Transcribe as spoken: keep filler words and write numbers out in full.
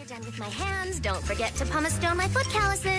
you're done with my hands, don't forget to pumice stone my foot calluses.